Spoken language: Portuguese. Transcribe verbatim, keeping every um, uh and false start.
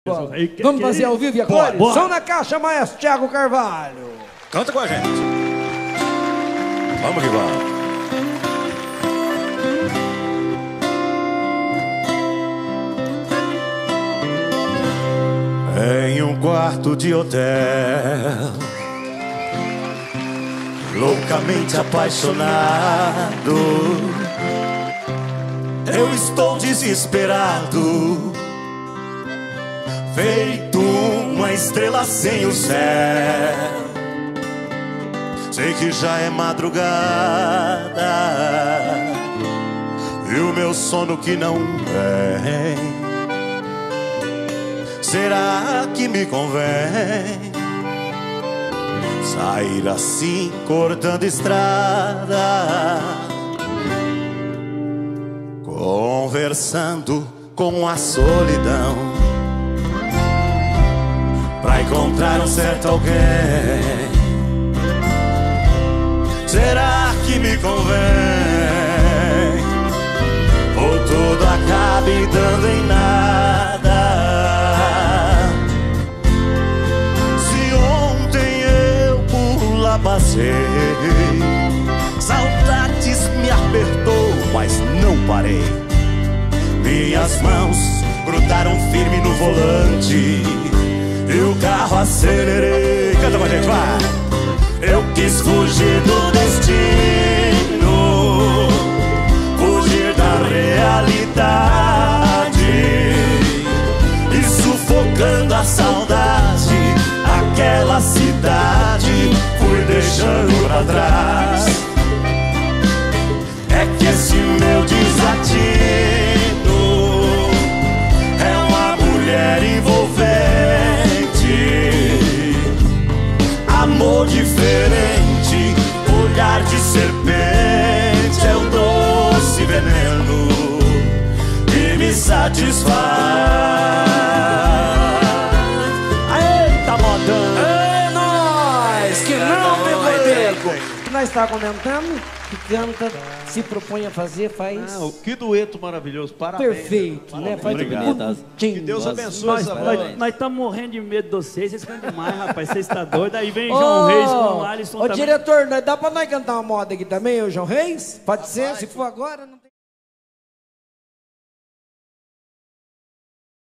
Vamos fazer ao vivo e a cores? Som na caixa, maestro Thiago Carvalho. Canta com a gente. Vamos que vamos. Em um quarto de hotel, loucamente apaixonado, eu estou desesperado, feito uma estrela sem o céu. Sei que já é madrugada e o meu sono que não vem. Será que me convém sair assim, cortando estrada, conversando com a solidão, pra encontrar um certo alguém? Será que me convém? Ou tudo acabe dando em nada? Passei, saudades me apertou, mas não parei. Minhas mãos grudaram firme no volante e o carro acelerei. Canta com a gente, vai! Eu quis fugir do destino, fugir da realidade, e sufocando a saudade, aquela cidade fui deixando pra trás. É que esse meu desatino é uma mulher envolvente, amor diferente, olhar de serpente, é o doce veneno que me satisfaz. Aê, tá modão. Que nós está comentando, que canta, se propõe a fazer, faz... Ah, que dueto maravilhoso, parabéns. Perfeito, né? Faz obrigado. Que Deus abençoe essa voz. Nós estamos morrendo de medo de vocês, vocês cantam demais, rapaz, vocês estão doidos. Aí vem João Reis com o Alisson Ô, também. diretor, dá pra nós cantar uma moda aqui também, o João Reis? Pode ser, se for agora... Não...